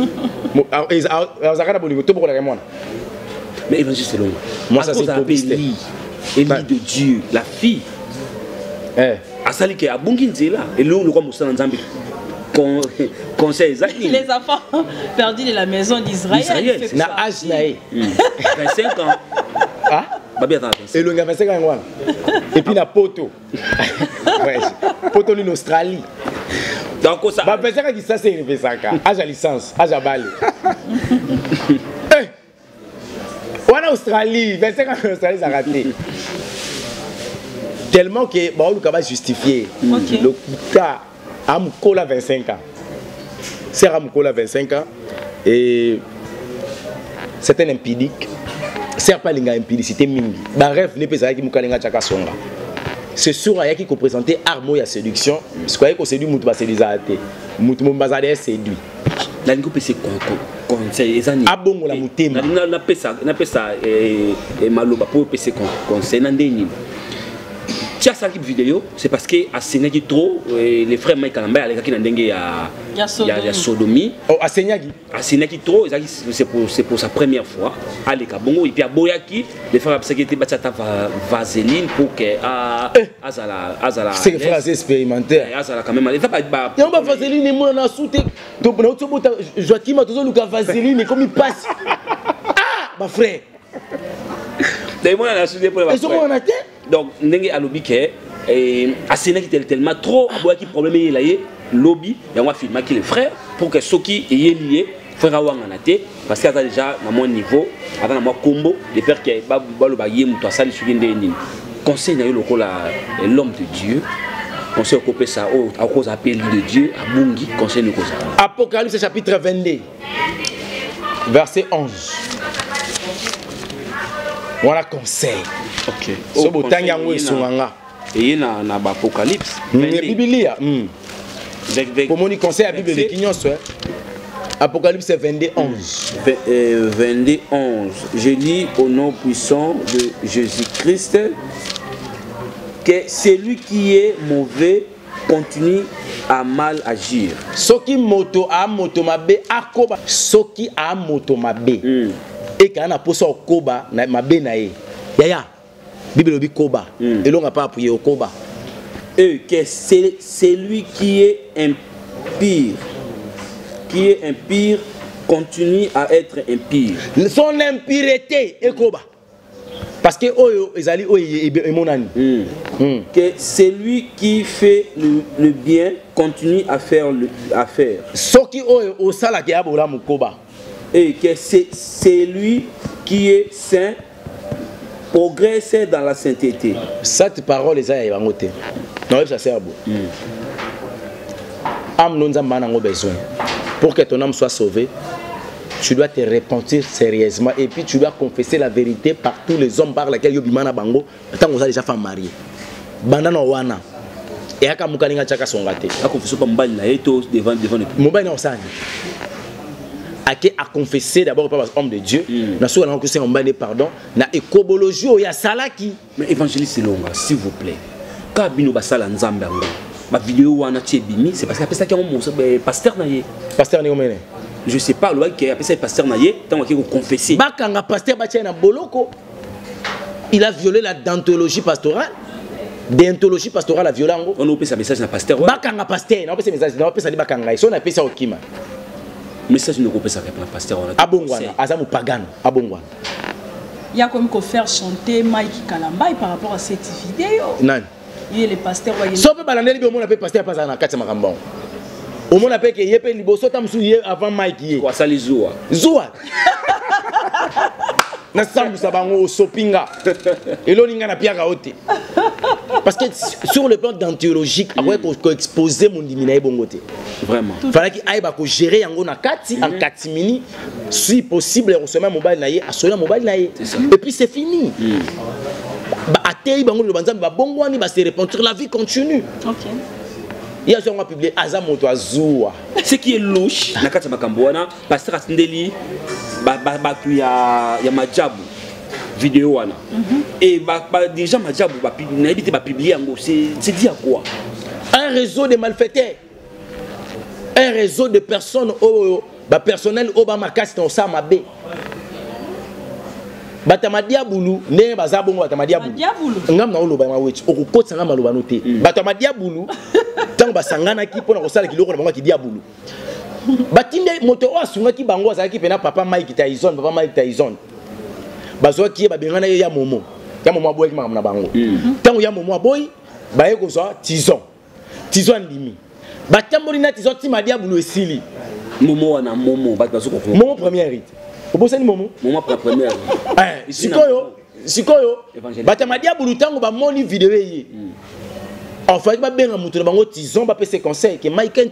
Alors ça bolingoté pour la moi. Mais évangile c'est long. Moi ça c'est Élie. Élie de Dieu, la fille. Eh. Asali ke abungi nzela et le le comme ça nzambe. Conseil les enfants perdus de la maison d'Israël. Na âge naé. vingt-cinq ans. Ah et le vingt-cinq ans et puis na poto. Ouais. Poto en Australie. Donc ça ba vingt-cinq ans qui ça c'est vingt-cinq ans. Âge à licence, âge à balle. En Australie, vingt-cinq ans en Australie, ça a raté. Tellement que, bon, on va justifier. Okay. Le cas, Amoukola vingt-cinq ans. C'est Amoukola vingt-cinq ans. Et c'est un impidique. C'est pas l'inga impidicité mingi. Bah, rêve, n'est pas qui moukalinga chaka songa. C'est sûr, il y a qui présentait armo et séduction. Parce qu'il y a qui séduit, moutou va séduire. Moutou mbazade séduit. La lingo pese conseil ezani abongo la mutema na na pesa na pesa eh maloba pour pese conseil na ndeni tia ça qui vidéo c'est parce que a senaki trop les frères Mike Kalamba avec qui na ndenge ya ya sodomie oh a senaki a senaki trop c'est pour c'est pour sa première fois aleka bongo et puis aboyaki les frères parce que était batata vaseline pour que a azala azala c'est que frère expérimentaire azala quand même il va pas il va vaseline moi na souté donc na otobota Joachim tozo luka vaseline comme il passe ah ma frère des moi na souté pour la donc ndenge alobi ke eh asena qui tellement trop aboyaki problème il a lobby et on va filmer qui les frères pour que soki est lié frère wanga té parce qu'il y a déjà à mon niveau avant à mon combo des pères qui ba balo ba yemu to sali suki ndeni conseil na yo lokola l'homme de Dieu conseil ko pesa o à cause appel de Dieu à bungi conseil ne cause Apocalypse chapitre vingt-deux verset onze voilà conseil. OK so botangi yango esunganga et na na ba Apocalypse Biblia pour mon conseil à Bible de Kinyos Apocalypse vingt-deux onze vingt-deux onze je lis au nom puissant de Jésus-Christ que celui qui est mauvais continue à mal agir. Soki moto a moto mabe akoba soki a moto mabe et kana posa okoba na mabe na ye yaya Bible obi koba et l'on n'a pas appuyé au koba et que c'est celui qui est impire qui est impire continue à être impire. Son impureté est koba parce que oyo ezali oyo emonani que celui qui fait le, le bien continue à faire le à faire soki oyo osala ke abola mukoba et que c'est celui qui est saint progresse dans la sainteté. Cette parole est à Yabangote. Non, ça sert à beau. Âme non a besoin. Pour que ton âme soit sauvée, tu dois te repentir sérieusement et puis tu dois confesser la vérité par tous les hommes par lesquels Yobimana Bango, tant qu'on a déjà fait marier. Bandana Wana. Et à Kamukalinga Chaka Songate. À confesser pas Mbali na eto devant devant le Mbali na Osani. À confesser d'abord par l'homme de Dieu. N'a soit là que c'est un pardon. Na écobologie ou ya salaki. Mais évangéliste Longa, s'il vous plaît. pourquoi bino basala nzambe yango ba vidéo wana tie bimi c'est parce que après ça qui on pasteur na ye pasteur ni omene je sais pas le qui après ça pasteur na ye tant qu'il confesser bakanga pasteur ba tia na boloko il a violé la déontologie pastorale déontologie pastorale a violé yango on a opé un message na pasteur bakanga pasteur na opé ce message na opé ça di bakanga so na pesa okima message ne opé ça na pasteur abongwana azamu pagano abongwana. Il y a comme qu'on faire chanter Mike Kalambay par rapport à cette vidéo. Non. Il est le pasteur. Sauf que Balandeli, au monde appelle pasteur pas dans quatre makambon. Au monde appelle que Yepé Liboso tam souillé avant Mike yé. Quoi ça les zoua. Zoua. Na sambu sabango sopinga. Et l'oninga na piaga ote. Parce que sur le plan d'antiologique, après qu'on exposer mon diminae bongote. Vraiment. Fallait qu'il aille ko gérer yango na kati en katimini si possible recevoir mobile naie, à sonner mobile naie. Et puis c'est fini. Ba atei bango le banzam ba bongwani ba se repentir la vie continue. OK. Il y a on a publié Azamoto Azua. Ce qui est louche na kati makambo wana pasteur Atindeli ba ba ba ya ya majabu vidéo wana et ba déjà majabu ba na habité ba publier yango c'est c'est dit à quoi un réseau de malfaiteurs, un réseau de personnes au ba personnel au ba makasi dans ça mabe batamadia bulu ne bazabongo batamadia bulu ngam na oloba ma wechi okukotsa ngam aloba note batamadia bulu tant basangana ki pona ko sala kiloko na bango ki dia bulu batinde moto o asunga ki bango azaki pena papa Mike Tyson papa Mike Tyson bazwa ki ba bengana ya momo ya momo aboyi ma na bango tango ya momo aboyi baye ko so Tyson Tyson limi batamboli na Tyson ti madia bulu esili momo wana momo bazo ko momo première rite obosani momo momo première eh sikoyo sikoyo batamadia bulu tango ba moni vidéo yi en fait ba benga mutu na bango Tyson ba pese conseil que Mike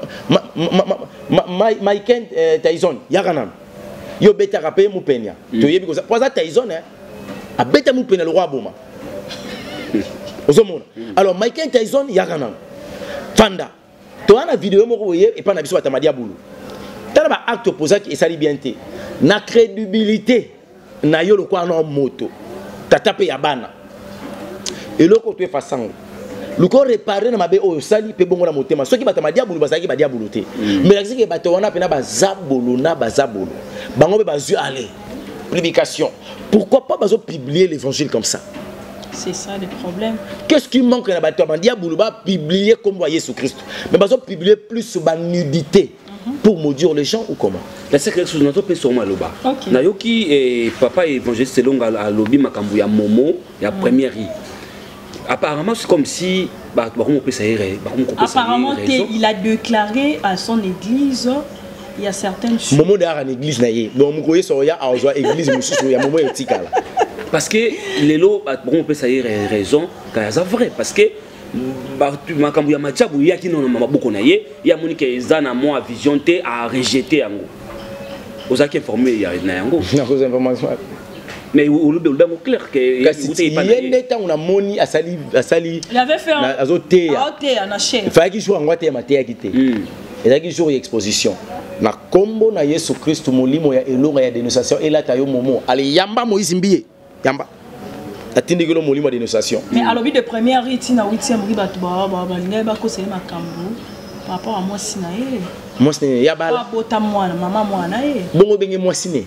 Mike Tyson yakana yo beta rapé mu penya to yebi ko ça pour ça Tyson hein a beta mu penya le roi boma ozomona alors Mike Tyson yakana fanda to ana vidéo moko boye et pas na biso batamadia bulu tala ba acte opposé qui sali bien té na crédibilité na yo le quoi na moto tata pe ya bana et loko to fasango luko réparer na mabe oyo sali pe bongo na motema soki batamadia bulu bazaki badia bulu té mais la que bato wana pena bazabolo na bazabolo bango be bazu aller publication pourquoi pas bazo publier l'évangile comme ça. C'est ça le problème. Qu'est-ce qui manque na bato bandia bulu ba publier comme Jésus Christ mais bazo publier plus sur ba nudité pour maudire les gens ou comment? La secret chose notre pe sur maloba. Na yoki et papa évangéliste selon à lobby makambu ya momo ya première ri. Apparemment c'est comme si bah on peut ça apparemment il a déclaré à son église il y a certaines choses. Momo dara en église na ye. Donc mokoye so ya a ozo église mususu ya momo etikala. Parce que les lots on peut ça raison car c'est vrai parce que makambu ya majabu ya kino na maboko na ye ya monique ezana moi vision té à rejeter yango ozaki informé ya na yango na cause information mais au lieu de clair que yende ta on a moni asali asali il avait fait un azoté azoté en chair il fallait qu'il joue en ngwate maté ya kité et là qu'il joue exposition na kombo na Yesu Christ molimo ya elonga ya dénonciation et là tayo momo ale yamba Moïse mbiye yamba atindi que le molimo de dénonciation mais à l'objet de première rite na huitième riba to ba ba ba linga ba ko c'est makambo par rapport à moi sinae moi sinae ya bala ba bota mwana mama mwana e bongo benge moi sinae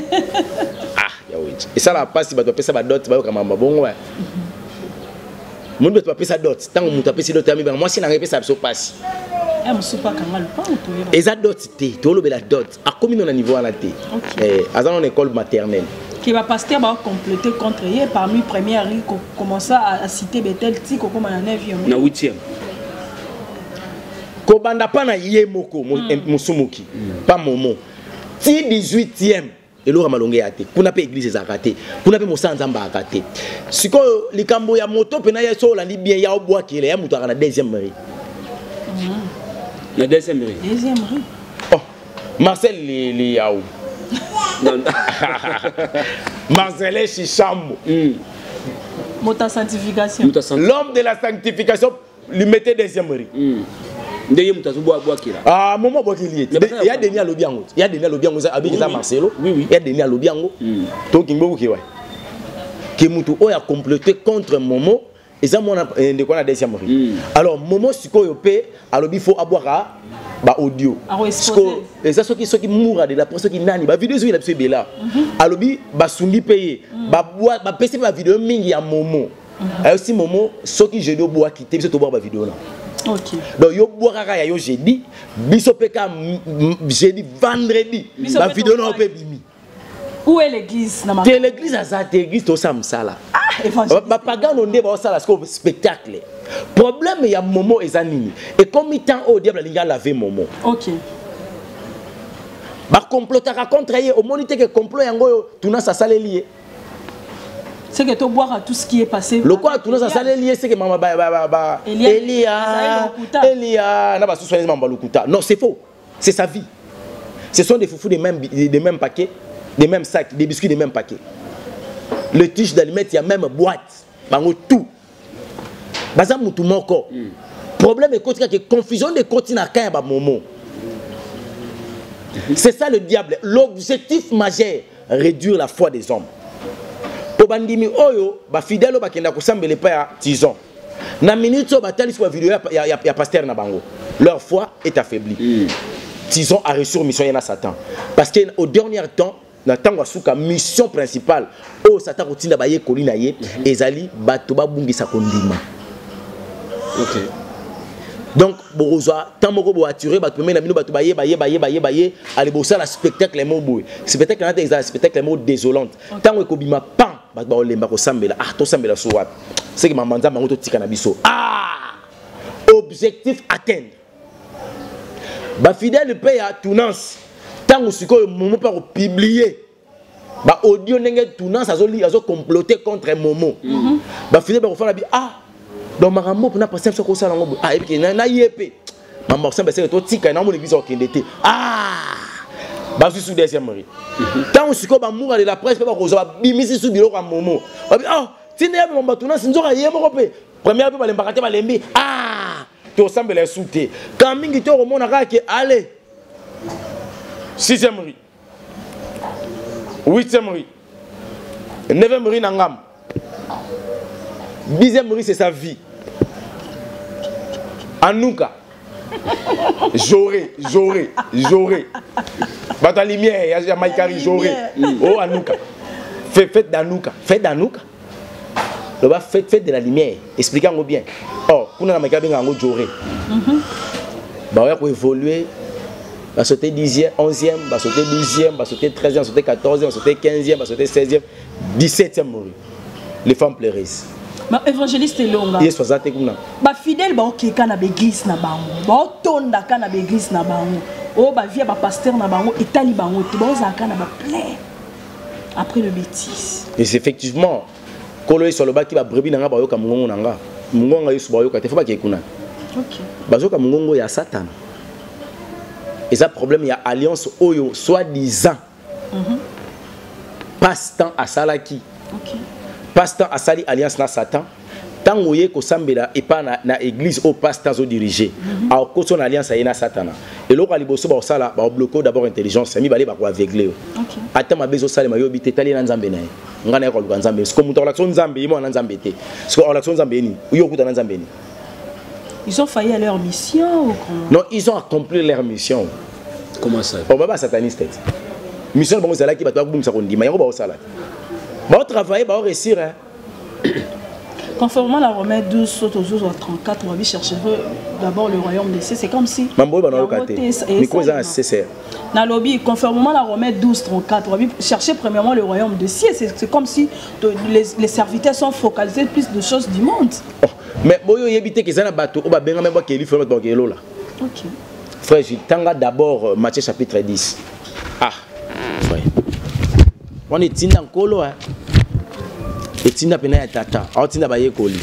et ça la passe ba to pesa ba dot ba kama bongo wa mon doit pesa dot tant on muta pesa dot ami ba moi sinae pesa so passe e musupa kanga le pas to et ça dot té to lo be la dot a combien on a niveau à la té eh azan en école maternelle qui va pasteur va compléter contre hier parmi première riz commencer à citer Bethel Tiko comme en neuvième na huitième ko banda pa na ye moko musumuki pas momo ti dix-huitième et l'ora malonge yate kuna pe église za raté kuna pe mosanza mba raté siko likambo ya moto pe na ya so landi bien ya obwa kile ya mutu na deuxième riz na deuxième riz deuxième riz oh Marcel li li yaou Marcel Chichambo Mota sanctification l'homme de la sanctification lui mettait deuxième riz ndeye mutazu boa boa kila ah momo boa kili il y a Denis Alobiango il y a Denis Alobiango ça avec ça Marcelo oui oui il y a Denis Alobiango donc ngbo ki wa ki mutu o ya compléter contre momo et ça mon de quoi la deuxième rue. Alors Momo sikoyo pe alors il faut avoir ba audio. Parce que et ça ceux qui ceux qui mourent de la personne qui nani ba vidéo il a besoin de là. Alors bi ba sungi payer ba bois ba pc ba vidéo mingi ya Momo. Et aussi Momo ceux qui jeudi bois quitter biso to boire ba vidéo là. OK. Donc yo bois kaka ya yo jeudi biso peka jeudi vendredi ba vidéo na pe bimi. Où est l'église? L'église a sa église tout ça là. Ba pagano nde ba ça là spectacle. Problème il y a Momo et Zanini. Et comme il temps au diable il a lavé Momo. OK. Ba complotaka contre ye au monité que complot yango tuna sa sale lié. C'est que tu boire à tout ce qui est passé. Le quoi tuna sa sale lié c'est que maman ba ba ba Elia Elia na ba soigner maman Lokuta. Non, c'est faux. C'est sa vie. Ce sont des foufous des mêmes des mêmes paquets. Des mêmes sacs, des biscuits, des mêmes paquets. Le tige d'allumettes, il y a même boîte. Bango tout. Bazam moutou moko. Problème est que confusion de continents à Kaya Momo. C'est ça le diable. L'objectif majeur, réduire la foi des hommes. Pour bandimi oyo, ba fidèle ba kenda kusambele pa ya tison. Na minute so batali sur vidéo ya ya ya pasteur na bango. Leur foi est affaiblie. Tison a reçu mission yana Satan. Parce que au dernier temps Natango asuka mission principale o Satan kotinda baye kolina ye ezali bato babungisa kondima. OK. Donc boroza tamoko bo attirer bato mena bino bato baye baye baye baye baye ali bosa la spectacle mo boy. Spectacle na te spectacle mo désolante. Tango ekobima pan bato ba olemba ko sambela ah to sambela so wapi. C'est que mamanza mango to tika na biso. Ah! Objectif atteindre. Ba fidèle paye à tournance. Tant que sikoyo Momo pas publier ba audio ndenge tournance azoli azo comploter contre Momo ba fidèle ba faire ah donc marambo pour na passer so ko sala ngo ah et na na yepe maman ça c'est to tika na mo l'église okendete ah ba su deuxième rue tant que sikoyo ba moura de la presse ba ko ba bimisi su bilo kwa Momo ah tinde ya ba tournance nzoka yemo ko pe première pe ba lembaka te ba lembi ah to sambela souté quand mingi to remona ka ke allez sixième rue, huitième rue, neuvième rue Nangam, dixième rue c'est sa vie. Anouka, j'aurai, j'aurai, j'aurai. Bata lumière, il y a Maïkari, j'aurai. Oh Anouka, faites d'Anouka, faites d'Anouka. Le bas faites faites de la lumière, expliquez-moi bien. Oh, pour nous Maïkari, j'aurai. Bah ouais pour évoluer. Va sauter dixième, onzième, va sauter douzième, va sauter treizième, va sauter quatorzième, va sauter quinzième, va sauter seizième, dix-septième mourir. Les femmes pleurissent. Mais évangéliste Elonga. Yes, soixante comme ça. Ba fidèle ba okeka na l'église na bango. Ba tonda ka na l'église na bango. Oh ba via ba pasteur na bango etali bango te ba ozaka na ba plein. Après le bêtise. Et c'est effectivement kolo sur le bas qui va brebis nanga ba yoka mungongo nanga. Mungongo yesu ba yoka te faut pas qu'il kuna. OK. Ba yoka mungongo ya Satan. Et ça problème il y a alliance oyo soi-disant mm-hmm. passe-temps à Salaki. OK. Passe-temps à Sali alliance na Satan. Tant oye ko sambela et pas na, na église au passe-temps au diriger. Mm-hmm. Alors ko son alliance à Satan. Et là ali boso ba sala ba bloquer d'abord intelligence, mi balé ba ko aveugler. OK. Ata ma bezo sala ma yo bité tali na nzambe na. Ngana ko luka nzambe. Parce que muto la son nzambe yimo na nzambe te. Parce que la son nzambe ni, yo kuta na nzambe ni. Ils ont failli à leur mission ou comment? Non, ils ont accompli leur mission. Comment ça? On va pas sataniste. Mission bon ça là qui va boum ça qu'on dit, mais on va ça là. Bon travailler, bon réussir hein. Conformément à la Romains douze trente-quatre, on va chercher d'abord le royaume des cieux. C'est comme si Mambo ba na lokate. Miko za nécessaire. Na lobby conformément à la Romains douze trente-quatre, on va chercher premièrement le royaume des cieux. C'est comme si les, les serviteurs sont focalisés plus de choses du monde. Oh, mais boyo yebite que ça na bateau, on va benga même pas que lui fait mettre là. OK. Frère, je tanga d'abord Matthieu chapitre dix. Ah. Frère. On est tinda nkolo hein. Et tinda pena ya tata. On tinda ba yekoli.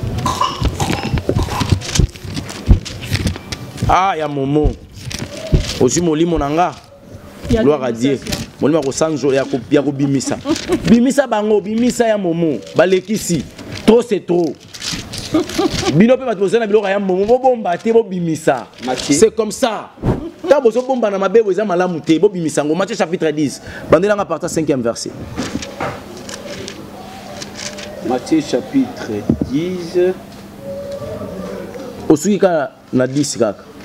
Ah, ya Momo. Aussi molimo nanga. Gloire à Dieu. Molimo ko sanjo ya ko ya ko bimisa. Bimisa bango, bimisa ya Momo. Balekisi. Trop c'est trop. Bino pe batozana biloko ya Momo bo bomba te bo bimisa. C'est comme ça. Ta bozo bomba na mabe boza malamu te bo bimisa ngo Matthieu chapitre dix. Bandela nga partir cinquième verset. Matthieu chapitre dix. Aussi, quand on a dix,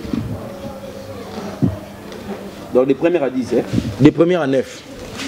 donc des premières à dix, hein? Des premières à neuf.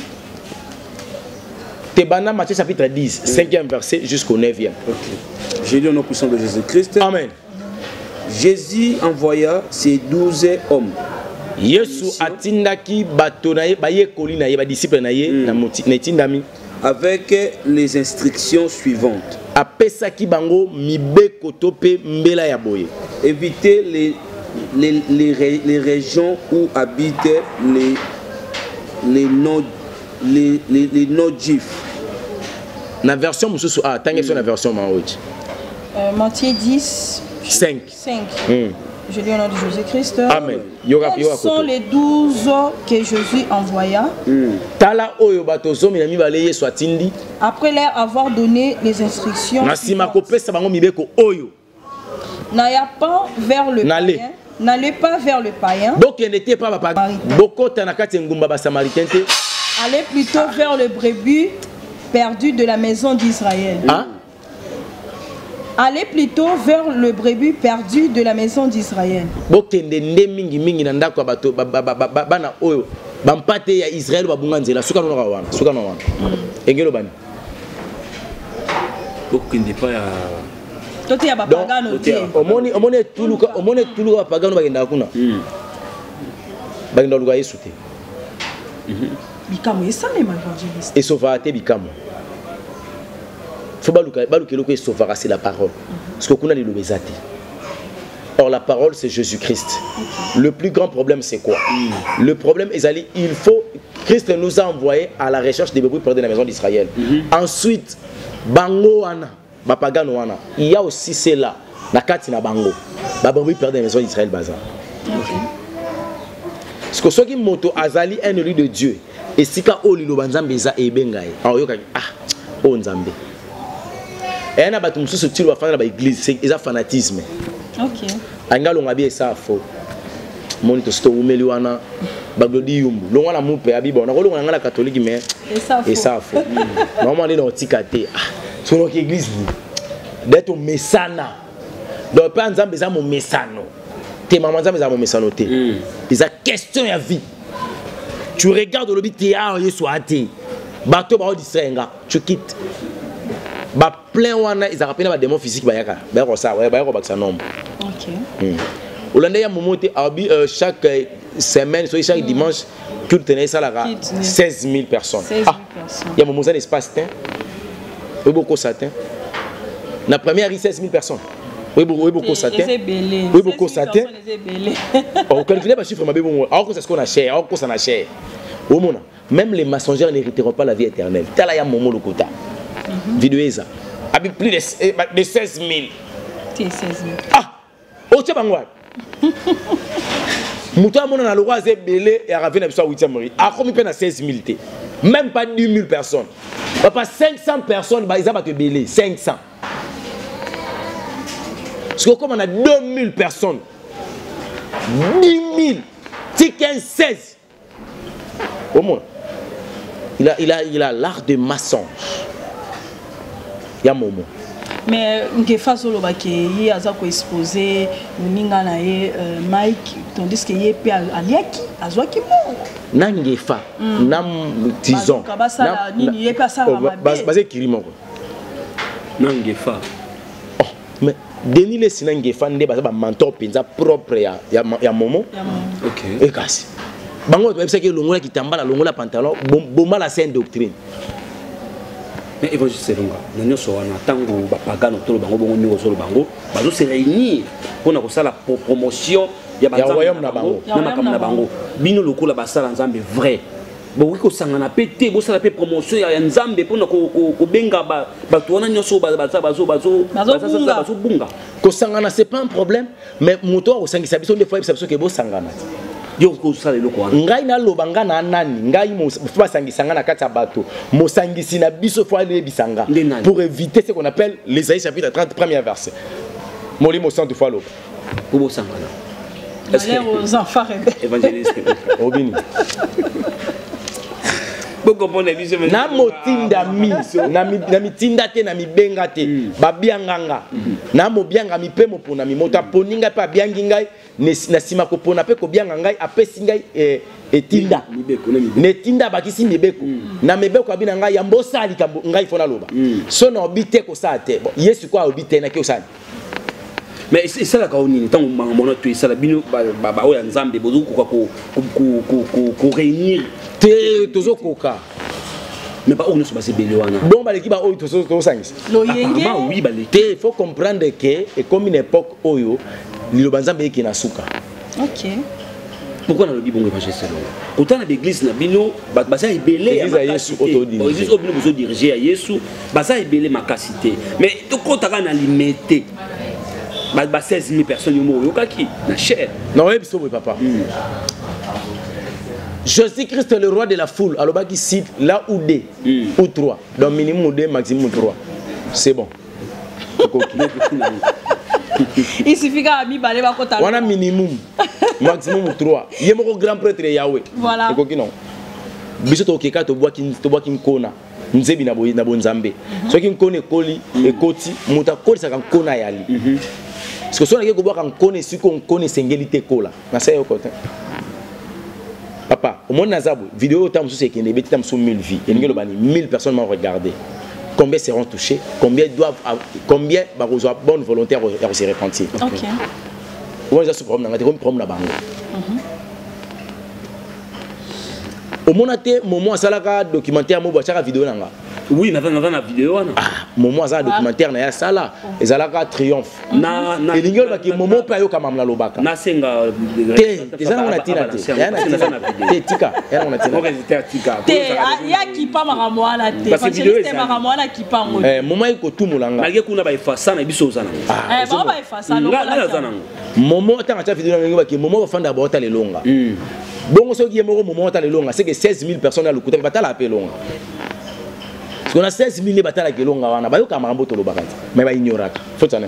Tebana, Matthieu chapitre dix, oui. cinquième verset jusqu'au neuvième. Okay. J'ai lu au nom puissant de Jésus-Christ. Amen. Jésus envoya ses douze hommes. Yesu atindaki bato na ye baye koli na ye ba disciple na ye na tindami avec les instructions suivantes. Apesaki bango mibeko to pe mbela ya boye. Évitez les les, les les régions où habitent les les non les les, les non-juifs. Na version mususu ah tangi sur la version maoji. Euh, Matthieu dix cinq. cinq. Mm. Je lis au nom de Jésus-Christ. Amen. Quels sont les douze que Jésus envoya? Tala oyo batozo minami baleye swatindi. Après leur avoir donné les instructions. Nasima kopesa bango mibeko oyo. N'allez pas vers le païen. N'allez pas vers le païen. Donc il n'était pas papa. Boko tanakati ngumba ba samaritain te. Allez plutôt vers le brebis perdu de la maison d'Israël. Hein? Allez plutôt vers le brebis perdu de la maison d'Israël. Bokende nde mingi mingi na ndako bato bana oyo bampate ya Israël babunga nzela suka no wana suka no wana engelo bani bokende pa ya tote ya bapagano te omoni omoni tuluka omoni tuluka bapagano bagenda kuna bagenda luka Yesu te bikamo esame évangéliste et sauvera te bikamo faut baluka baluka loko sauvera c'est la parole parce que kuna li lobezate. Or la parole c'est Jésus-Christ. Okay. Le plus grand problème c'est quoi? Mm. Le problème Ezali, il faut Christ nous a envoyé à la recherche des brebis perdues de la maison d'Israël. Mm-hmm. Ensuite bango wana bapagano wana il y a aussi cela na kati na bango ba brebis perdues de la maison d'Israël bazan. Okay. Parce que ceux qui moto azali un élu de Dieu et sika oli lo banzambe za ebengaye alors yoka ah o nzambe et na batu mususu tilo bafana ba église c'est un fanatisme. OK. Angalo ngabi esa fo monito sto umeli wana baglodi yumbu lo wana mupe abiba na ko lo ngala catholique mais esa fo normalement les notikate ah sur l'église d'être mesana donc pas nzambe za mo mesano te maman nzambe za mo mesano te c'est la question ya vie. Tu regardes le biti ah yesu ate bato ba odisenga tu quittes ba plein wana ils rappellent ba démon physique ba yaka ba ko ça ouais ba ko ba ça nombre. OK. Mm. Olanda ya momote abi chaque semaine soit chaque dimanche culte tenait ça là seize mille personnes. Ah. Il y a moment un espace teint. Oui beaucoup satin. La première il seize mille personnes. Oui beaucoup beaucoup satin. Oui beaucoup satin. On calcule pas chiffre mabe bon. Alors que c'est ce qu'on a cher, alors que ça n'a cher. Au moment même les mensongers n'hériteront pas la vie éternelle. Tala ya momo lokota. Vidéoeza avec plus de, de seize mille. seize mille. Ah! Au Tchabangwa. Mouta mona na loi zé belé et aravé na biso huitième mari. A combien peine à seize mille té. Même pas dix mille personnes. Papa cinq cents personnes ba ils ont te belé cinq cents. Parce que comme on a deux mille personnes. dix mille. C'est quinze seize. Au moins. Il a il a il a l'art de mensonge. Ya momo. Mais ngefa solo ba ke yi aza ko exposer muninga na ye Mike tandis que ye pe aliaki azwaki mo na ngefa na disons na nini ye pa ça va basé kirimo na ngefa oh mais Denis le sina ngefa nde ba mentor penza propre ya ya momo. OK et kasi bango to ebisa ke longola kitambala longola pantalon bomba la sainte doctrine. Mais évangéliste Selonga, nous sommes en tango bapagano tolo bango bongo ni solo bango, bazo se réunir pour na kosala promotion ya royaume na bango, na makambo na bango. Bino lokola basala nzambe vrai. Bo wiko sangana pété, bo sala pe promotion ya nzambe pour na ko ko benga ba bato wana nyoso ba bazo bazo bazo bazo bunga. Ko sangana c'est pas un problème, mais moto ko sangisa biso des fois biso ke bo sangana. Yo ko sala loko wana. Ngai na lobanga na nani, ngai mo fa sangisanga na kati ya bato. Mo sangisi na biso fo ale bisanga pour éviter ce qu'on appelle l'Ésaïe chapitre trente premier verset. Moli mo cent fois lo. Pour bo sangana. Est-ce que aux enfants évangéliste Obini. na motinda mi na mitinda te na mibenga te babianganga na mobianga mi pe mopona mi moto aponinga pe abiangi ngai na sima kopona pe kobianga ngai apesi ngai etinda netinda bakisi mibeko na mibeko abina ngai yambosali ngai fona loba so na obite ko sa te Yesu kwa obite na ki osali. Mais c'est ça la caroline tant mon tu ça la bino ba ba o ya nzambe bozu ko ko ko ko réunir te tozo koka mais pas on ne se passe belé wana bon ba l'équipe ba o tozo to sangis lo yenge oui ba l'équipe te faut comprendre que et comme une époque oyo lilo banzambe ki na suka. OK. Pourquoi dans le Bible on évangile selon autant dans l'église na bino ba ba ça belé à Yesu auto dirigé l'église au bino besoin diriger à Yesu ba ça belé ma capacité mais to ko ta na limité ba seize mille personnes yo yokaki na cher non oui biso papa Jésus-Christ le roi de la foule alors qui cite là ou deux ou trois donc minimum deux maximum trois c'est bon. Il suffit qu'à mi balé ba kota on a minimum maximum trois yemoko grand prêtre Yahweh voilà ekoki non biso to keka to boaki to boaki nkona nzebi na boyi na bonzambe soki nkone koli ekoti muta koli saka nkona yali parce que si on a quelque chose qu'on connaît singulité kola na ça yo côté papa au monde nazabo vidéo tam sous c'est qu'il y a sur mille vies et mille personnes m'ont regardé combien seront touchés combien doivent combien ba reçoivent bonne volonté à se repentir. OK on va se problème na comme problème na bango au monde ate moment salaka documentaire mo ba chaka vidéo nanga oui na na na vidéo wana ah moment ça documentaire na ya sala ezalaka triomphe na na elingelo ba ki moment pa yo kama mla lobaka na senga te ezana na tina te ya na te tika ya na tina tika te ya ki pa makambo ala te parce que vidéo c'est makambo ala ki pa ngo eh moment iko tumulanga malgré kuna ba efasa na biso zana eh ba ba efasa no na zana moment tanga cha vidéo ngi ba ki moment ba fanda ba otale longa bongo soki yemoko moment otale longa c'est que seize mille personnes à lukuta batala apelonga. On a seize mille batailles qui l'ont gagné. Bah, il y a un peu de bagage, mais il y a ignoré. Faut ça.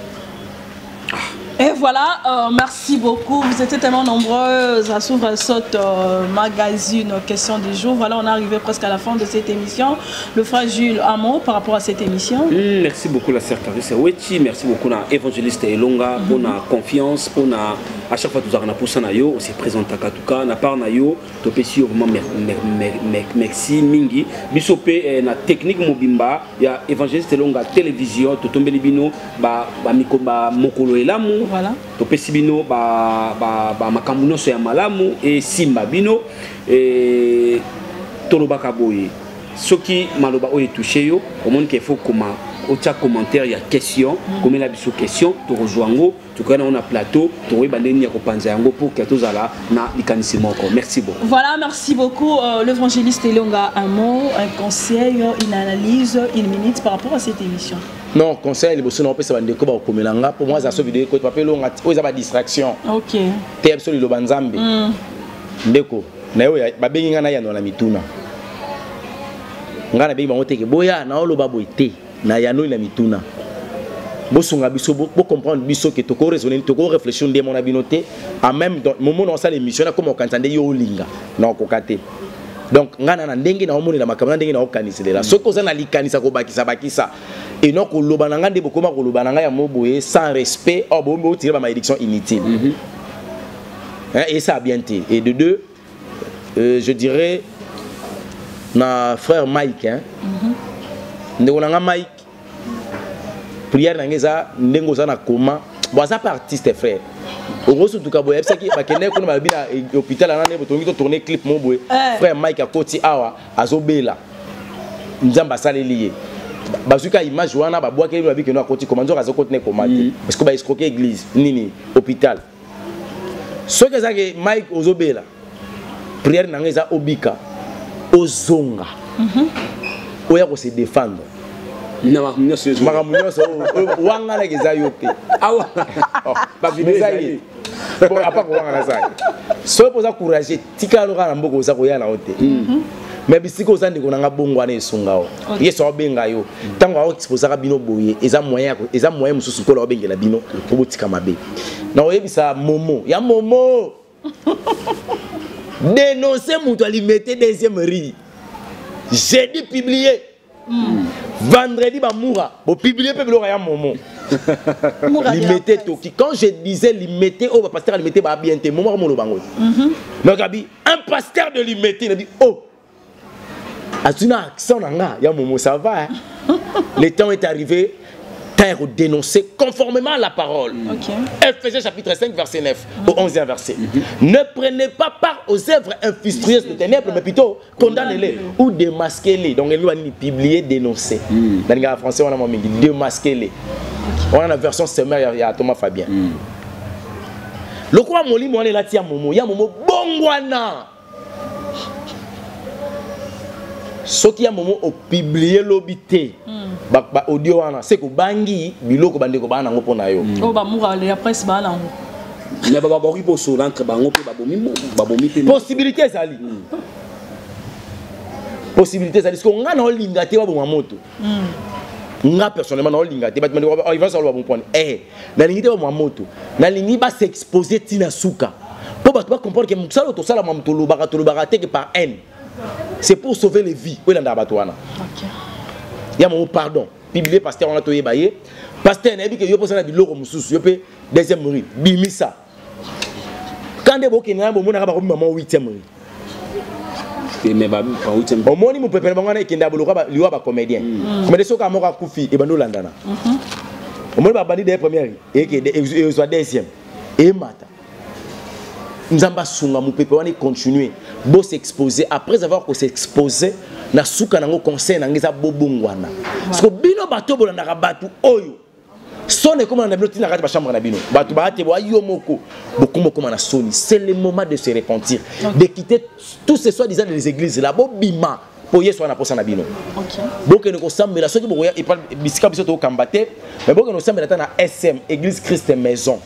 Et voilà, euh, merci beaucoup. Vous étiez tellement nombreux à suivre cette euh, magazine question du jour. Voilà, on est arrivé presque à la fin de cette émission. Le frère Jules, un mot par rapport à cette émission. Mmh, merci beaucoup la sœur Clarisse Wechi. Merci beaucoup à l'évangéliste Elonga pour la confiance, pour la à chaque fois que nous avons pour ça nayo, on se présente à Katuka, na part nayo, to pe sur vraiment merci mingi. Bisopé na technique mobimba, il y a évangéliste Elonga télévision, to tombe libino ba ba mikoba mokolo elamu. Voilà. To pe sibino ba ba ba makambuno so ya malamu et simba bino et tolobaka boye. Soki maloba oye touché yo, au monde qu'il faut comment au chat commentaire il y a question comme la biso question to rejoindre tu connais on a plateau to rebande ni ko panza yango pour que tous ala na likanisimo ko merci beaucoup. Voilà, merci beaucoup euh, l'évangéliste Elonga, un mot, un conseil, une analyse, une minute par rapport à cette émission. Non, conseil les bossons on peut se vendre ko ba komelanga pour moi ça so vidéo ko papier longa o za ba distraction. OK. Te absolu lo banzambe. Ndeko na yo ba bengi ngana ya na mituna. Ngana bengi ba moteke boya na lo ba boite. Na yano na mituna bosunga biso bo comprendre biso que toko raisonner toko réfléchir ndé mon abinoté en même temps moment on ça l'émission na comme on entendait yo linga na kokate donc ngana na ndenge na omoni na makamana ndenge na okanisela ce que ça na likanisa ko bakisa bakisa et non ko loba na ngande bokoma ko loba na nga ya moboye sans respect oh bon bo tirer ba malédiction inutile hein, et ça a bien été et de deux euh, je dirais na frère Mike hein ndeko nanga Mike prière nangeza ndengo za na koma boza pas artiste frère ogosu tuka boye parce que bakene ko na bina hôpital na nebo tongi to tourner clip mo boye frère Mike akoti awa azobela nzamba saleliye bazuka image wana ba boakeli ba bikeno akoti komanzo kazo kotne komate parce que ba escroquer église nini hôpital ce que ça que Mike ozobela prière nangeza obika ozonga oya ko se défendre na mamunyoso mamunyoso wanga na geza yote awa ba bimezaye bon apa ko wanga na sai so poza courage tika lo kana mboko za ko yana ote mais bisiko za ndiko nanga bongo ana esungao yeso obenga yo tango ao exposer ka bino boye eza moyen eza moyen mususu ko lo bengela bino ko botika mabe na oyebisa momo ya momo dénoncer mutu alimete deuxième riz jeudi publié. Mm. Vendredi, bah, moura. Bon, publié, peut le rien, momo. Limité, Toki. Quand je disais limité, oh, pasteur, limité, bah, bien, t'es, momo, momo, bango. Donc, un pasteur de limité, il a dit, oh, Azuna, accent, il y a momo, ça va. Hein? Le temps est arrivé. Terre dénoncer conformément à la parole. Okay. Ephésiens chapitre cinq, verset neuf mm-hmm. au onzième verset. Mm-hmm. Ne prenez pas part aux œuvres infructueuses de ténèbres, mais plutôt condamnez-les mm-hmm. ou démasquez-les. Donc, il doit publier, dénoncer. Mm-hmm. Dans le français, on a dit démasquez-les. Okay. On a la version sommaire, il y a Thomas Fabien. Mm-hmm. Le quoi, mon lit, on est là, il y a Momo. Il y a Momo, bongwana. Ce qui a Momo au publié l'obité. Ba ba audio wana c'est que bangi biloko bande ko bana ngopo na yo o ba mura la presse ba na ngo na ba ba ko poso l'entre bango pe ba bomi ba bomi pe possibilité zali possibilité zali parce que nga na olinga te ba bo moto nga personnellement na olinga te ba il va savoir bon point eh na lingi te ba moto na lingi ba s'exposer tina suka po ba ba comprendre que msalo to sala mamtolo ba to ba te que par haine c'est pour sauver les vies o landa batwana. OK. Il y a mon pardon. Publié pasteur on a toyé baye. Pasteur n'a dit que yo pose na biloko mususu yo pe deuxième rue. Bimisa. Quand de boke na bo mona ba ko maman huitième rue. Et mais ba pa huitième. Au moni mo pepele bangana ekenda boloko ba liwa ba comédien. Comédien soka moka kufi e bando landana. Mhm. Au moni ba bandi de première et que e soit deuxième. Et mata. Nzamba sunga mo pepe wana continuer. Bo s'exposer après avoir ko s'exposer na suka nango conseil nangeza bobongwana parce que bino bato bolanda batu oyo sonne comme na bino tina kati ba chambre na bino batu ba te bo yo moko bokumo comme na soni c'est le moment de se repentir okay. De quitter tous ces soi-disant les églises là bobima pour yeso na posa na bino OK donc ne ko sambela soki boya et parle bisika biso to kambate mais boka no sambela ta na S M église Christ maison.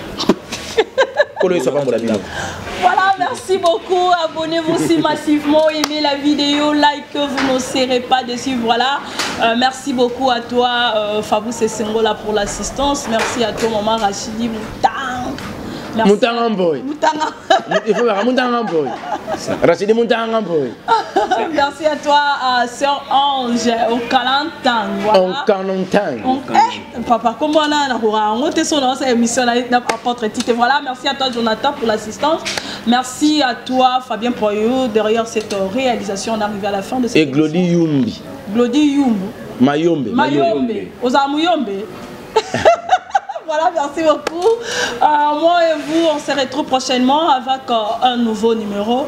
Voilà, merci beaucoup. Abonnez-vous aussi massivement, aimez la vidéo, like, vous ne serez pas dessus. Voilà, euh, merci beaucoup à toi, euh, Fabou Sessengola pour l'assistance. Merci à toi, maman Rachidi Moutang. Moutang Amboy. Il faut faire Moutang Amboy. Rachidi Moutang Amboy. Merci à toi, euh, sœur Ange, au Calantang. Voilà. Au Calantang. Eh, papa, comment on a on a son émission apporte titre. Voilà, merci à toi, Jonathan, pour l'assistance. Merci à toi, Fabien Poyot, derrière cette réalisation. On est arrivé à la fin de cette Et Glody Yumbi. Glody Yumbi. Mayombe. Mayombe. Osamuyombe. Voilà, merci beaucoup. Euh, moi et vous, on se retrouve prochainement avec euh, un nouveau numéro.